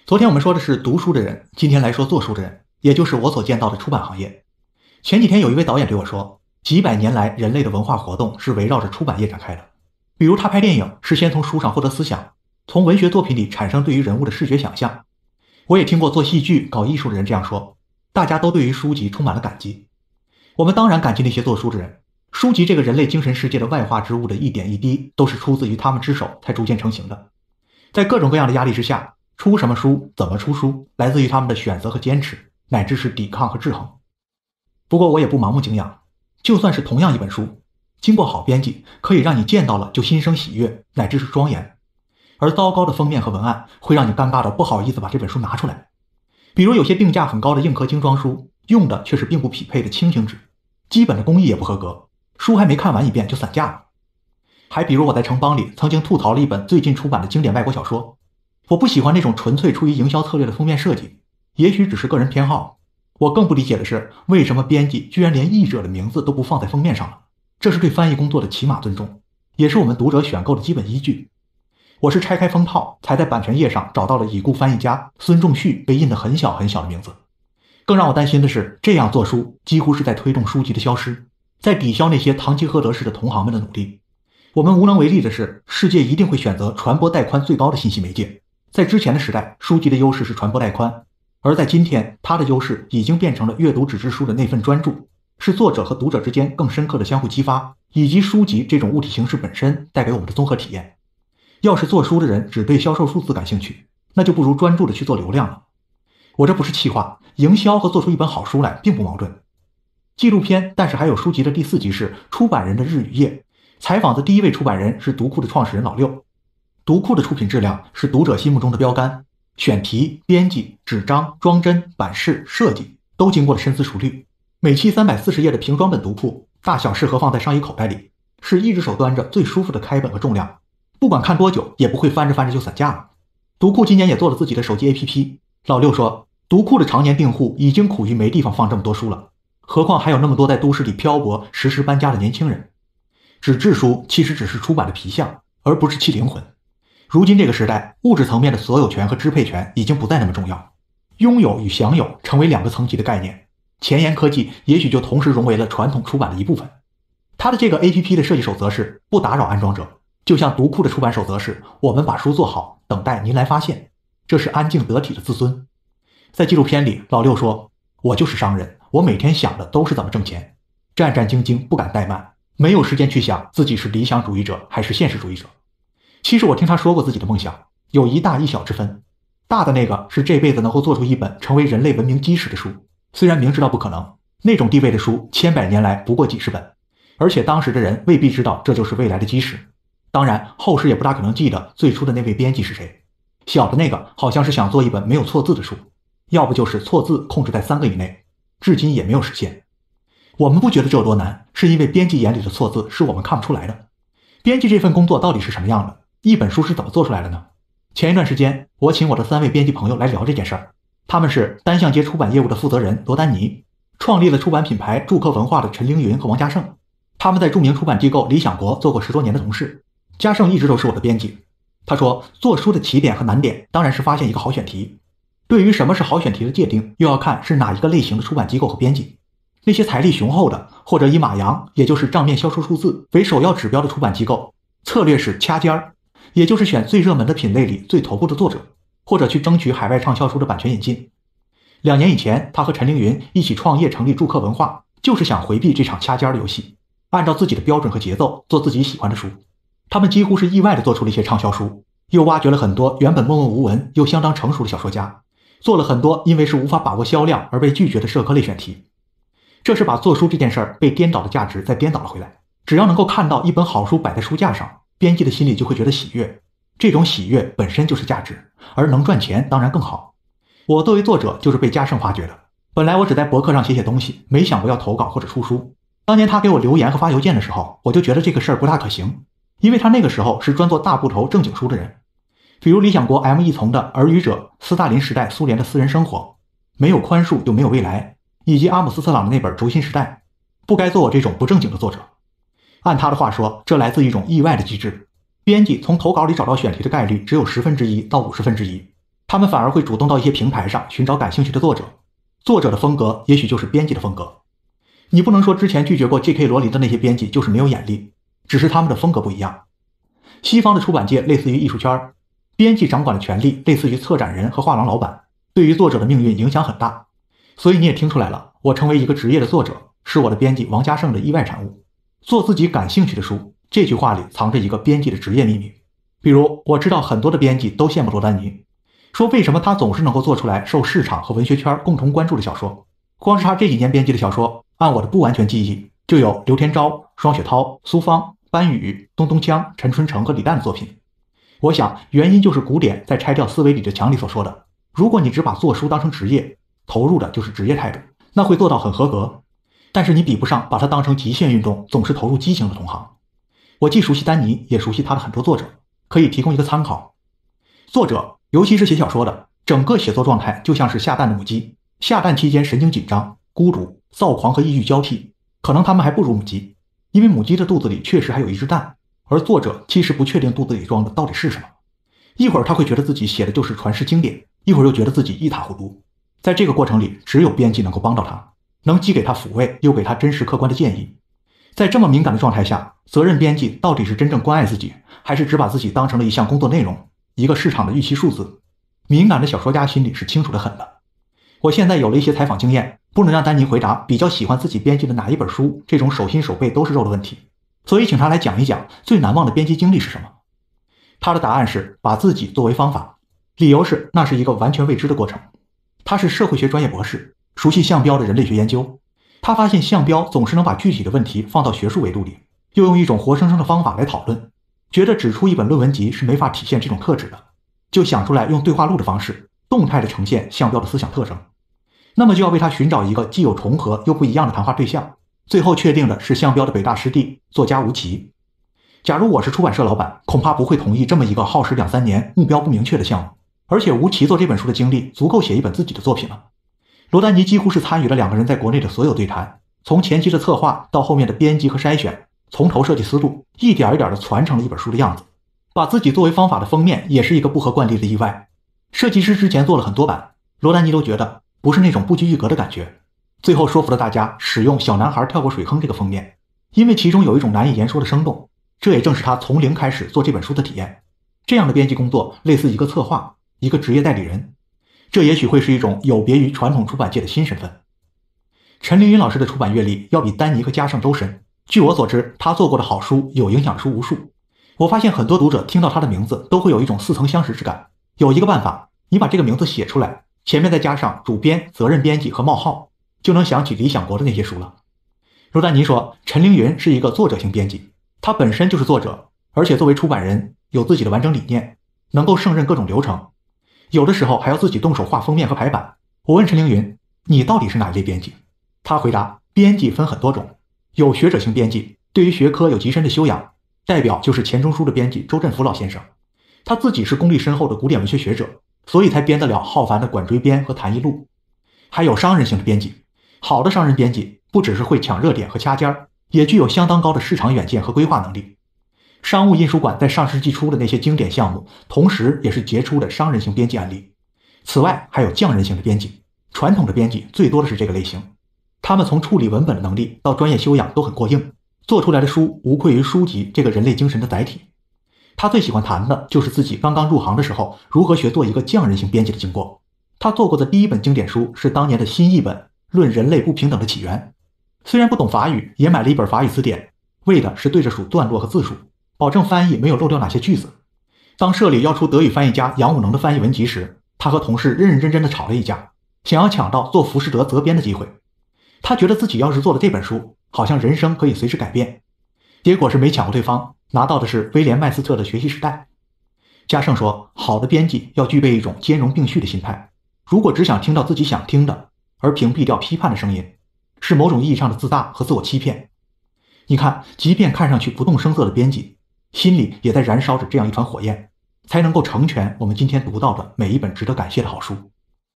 昨天我们说的是读书的人，今天来说做书的人，也就是我所见到的出版行业。前几天有一位导演对我说，几百年来人类的文化活动是围绕着出版业展开的。比如他拍电影是先从书上获得思想，从文学作品里产生对于人物的视觉想象。我也听过做戏剧、搞艺术的人这样说，大家都对于书籍充满了感激。我们当然感激那些做书的人，书籍这个人类精神世界的外化之物的一点一滴，都是出自于他们之手才逐渐成型的。在各种各样的压力之下，出什么书，怎么出书，来自于他们的选择和坚持，乃至是抵抗和制衡。不过我也不盲目敬仰，就算是同样一本书，经过好编辑，可以让你见到了就心生喜悦，乃至是庄严。而糟糕的封面和文案会让你尴尬的不好意思把这本书拿出来。比如有些定价很高的硬壳精装书，用的却是并不匹配的轻型纸，基本的工艺也不合格，书还没看完一遍就散架了。还比如我在城邦里曾经吐槽了一本最近出版的经典外国小说，我不喜欢那种纯粹出于营销策略的封面设计，也许只是个人偏好。我更不理解的是，为什么编辑居然连译者的名字都不放在封面上了？这是对翻译工作的起码尊重，也是我们读者选购的基本依据。我是拆开封套，才在版权页上找到了已故翻译家孙仲旭被印得很小很小的名字。更让我担心的是，这样做书几乎是在推动书籍的消失，在抵消那些堂吉诃德式的同行们的努力。我们无能为力的是，世界一定会选择传播带宽最高的信息媒介。在之前的时代，书籍的优势是传播带宽，而在今天，它的优势已经变成了阅读纸质书的那份专注，是作者和读者之间更深刻的相互激发，以及书籍这种物体形式本身带给我们的综合体验。要是做书的人只对销售数字感兴趣，那就不如专注的去做流量了。我这不是气话，营销和做出一本好书来并不矛盾。纪录片但是还有书籍的第4集是出版人的日与夜，采访的第一位出版人是读库的创始人老六。读库的出品质量是读者心目中的标杆，选题、编辑、纸张、装帧、版式、设计都经过了深思熟虑。每期340页的平装本读库，大小适合放在上衣口袋里，是一只手端着最舒服的开本和重量，不管看多久也不会翻着翻着就散架了。读库今年也做了自己的手机 APP， 老六说，读库的常年订户已经苦于没地方放这么多书了，何况还有那么多在都市里漂泊、时时搬家的年轻人。纸质书其实只是出版的皮相，而不是其灵魂。如今这个时代，物质层面的所有权和支配权已经不再那么重要，拥有与享有成为2个层级的概念。前沿科技也许就同时融为了传统出版的一部分。它的这个 APP 的设计守则是不打扰安装者，就像读库的出版守则是我们把书做好，等待您来发现，这是安静得体的自尊。在纪录片里，老六说，我就是商人，我每天想的都是怎么挣钱，战战兢兢，不敢怠慢，没有时间去想自己是理想主义者还是现实主义者。其实我听他说过自己的梦想，有一大一小之分。大的那个是这辈子能够做出一本成为人类文明基石的书，虽然明知道不可能，那种地位的书千百年来不过几十本，而且当时的人未必知道这就是未来的基石。当然后世也不大可能记得最初的那位编辑是谁。小的那个好像是想做一本没有错字的书，要不就是错字控制在3个以内，至今也没有实现。我们不觉得这有多难，是因为编辑眼里的错字是我们看不出来的。编辑这份工作到底是什么样的？一本书是怎么做出来的呢？前一段时间，我请我的3位编辑朋友来聊这件事儿。他们是单向街出版业务的负责人罗丹尼，创立了出版品牌筑客文化的陈凌云和王嘉胜。他们在著名出版机构理想国做过10多年的同事。嘉胜一直都是我的编辑。他说，做书的起点和难点当然是发现一个好选题。对于什么是好选题的界定，又要看是哪一个类型的出版机构和编辑。那些财力雄厚的，或者以马洋，也就是账面销售数字为首要指标的出版机构，策略是掐尖儿，也就是选最热门的品类里最头部的作者，或者去争取海外畅销书的版权引进。2年以前，他和陈凌云一起创业成立筑客文化，就是想回避这场掐尖的游戏，按照自己的标准和节奏做自己喜欢的书。他们几乎是意外地做出了一些畅销书，又挖掘了很多原本默默无闻又相当成熟的小说家，做了很多因为是无法把握销量而被拒绝的社科类选题。这是把做书这件事儿被颠倒的价值再颠倒了回来。只要能够看到一本好书摆在书架上，编辑的心里就会觉得喜悦，这种喜悦本身就是价值，而能赚钱当然更好。我作为作者就是被嘉胜发掘的，本来我只在博客上写写东西，没想过要投稿或者出书。当年他给我留言和发邮件的时候，我就觉得这个事儿不大可行，因为他那个时候是专做大部头正经书的人，比如理想国 M 一丛的《耳语者》、斯大林时代苏联的私人生活、没有宽恕又没有未来，以及阿姆斯特朗的那本《轴心时代》，不该做我这种不正经的作者。按他的话说，这来自一种意外的机制，编辑从投稿里找到选题的概率只有1/10到1/50。 他们反而会主动到一些平台上寻找感兴趣的作者，作者的风格也许就是编辑的风格。你不能说之前拒绝过 J.K. 罗琳的那些编辑就是没有眼力，只是他们的风格不一样。西方的出版界类似于艺术圈，编辑掌管的权力类似于策展人和画廊老板，对于作者的命运影响很大。所以你也听出来了，我成为一个职业的作者是我的编辑王家胜的意外产物。做自己感兴趣的书，这句话里藏着一个编辑的职业秘密。比如我知道很多的编辑都羡慕罗丹尼，说为什么他总是能够做出来受市场和文学圈共同关注的小说。光是他这几年编辑的小说，按我的不完全记忆，就有刘天昭、双雪涛、苏芳、班宇、东东锵、陈春成和李诞的作品。我想原因就是古典在拆掉思维里的墙里所说的，如果你只把做书当成职业，投入的就是职业态度，那会做到很合格，但是你比不上把它当成极限运动总是投入激情的同行。我既熟悉丹尼，也熟悉他的很多作者，可以提供一个参考。作者尤其是写小说的，整个写作状态就像是下蛋的母鸡，下蛋期间神经紧张、孤独、躁狂和抑郁交替，可能他们还不如母鸡，因为母鸡的肚子里确实还有一只蛋，而作者其实不确定肚子里装的到底是什么。一会儿他会觉得自己写的就是传世经典，一会儿又觉得自己一塌糊涂。在这个过程里，只有编辑能够帮到他，能既给他抚慰，又给他真实客观的建议。在这么敏感的状态下，责任编辑到底是真正关爱自己，还是只把自己当成了一项工作内容，一个市场的预期数字？敏感的小说家心里是清楚的很的。我现在有了一些采访经验，不能让丹尼回答比较喜欢自己编辑的哪一本书这种手心手背都是肉的问题，所以请他来讲一讲最难忘的编辑经历是什么。他的答案是把自己作为方法，理由是那是一个完全未知的过程。他是社会学专业博士，熟悉项标的人类学研究。他发现项标总是能把具体的问题放到学术维度里，又用一种活生生的方法来讨论，觉得只出一本论文集是没法体现这种特质的，就想出来用对话录的方式动态的呈现项标的思想特征。那么就要为他寻找一个既有重合又不一样的谈话对象，最后确定的是项标的北大师弟作家吴奇。假如我是出版社老板，恐怕不会同意这么一个耗时2-3年、目标不明确的项目。而且吴奇做这本书的经历足够写一本自己的作品了。罗丹尼几乎是参与了2个人在国内的所有对谈，从前期的策划到后面的编辑和筛选，从头设计思路，一点一点的传承了一本书的样子。把自己作为方法的封面也是一个不合惯例的意外。设计师之前做了很多版，罗丹尼都觉得不是那种不拘一格的感觉，最后说服了大家使用小男孩跳过水坑这个封面，因为其中有一种难以言说的生动，这也正是他从零开始做这本书的体验。这样的编辑工作类似一个策划，一个职业代理人，这也许会是一种有别于传统出版界的新身份。陈凌云老师的出版阅历要比丹尼和嘉盛都深，据我所知，他做过的好书有影响书无数。我发现很多读者听到他的名字都会有一种似曾相识之感。有一个办法，你把这个名字写出来，前面再加上主编、责任编辑和冒号，就能想起理想国的那些书了。罗丹尼说，陈凌云是一个作者型编辑，他本身就是作者，而且作为出版人有自己的完整理念，能够胜任各种流程，有的时候还要自己动手画封面和排版。我问陈凌云，你到底是哪一类编辑？他回答，编辑分很多种，有学者型编辑，对于学科有极深的修养，代表就是钱钟书的编辑周振甫老先生，他自己是功力深厚的古典文学学者，所以才编得了浩繁的管锥编和谈艺录。还有商人型的编辑，好的商人编辑不只是会抢热点和掐尖儿，也具有相当高的市场远见和规划能力。商务印书馆在上世纪初的那些经典项目，同时也是杰出的商人型编辑案例。此外还有匠人型的编辑，传统的编辑最多的是这个类型，他们从处理文本的能力到专业修养都很过硬，做出来的书无愧于书籍这个人类精神的载体。他最喜欢谈的就是自己刚刚入行的时候如何学做一个匠人型编辑的经过。他做过的第一本经典书是当年的新译本《论人类不平等的起源》，虽然不懂法语，也买了一本法语词典，为的是对着数段落和字数，保证翻译没有漏掉哪些句子。当社里要出德语翻译家杨武能的翻译文集时，他和同事认认真真的吵了一架，想要抢到做浮士德责编的机会。他觉得自己要是做了这本书，好像人生可以随时改变。结果是没抢过对方，拿到的是威廉麦斯特的学习时代。嘉盛说，好的编辑要具备一种兼容并蓄的心态，如果只想听到自己想听的，而屏蔽掉批判的声音，是某种意义上的自大和自我欺骗。你看，即便看上去不动声色的编辑，心里也在燃烧着这样一团火焰，才能够成全我们今天读到的每一本值得感谢的好书。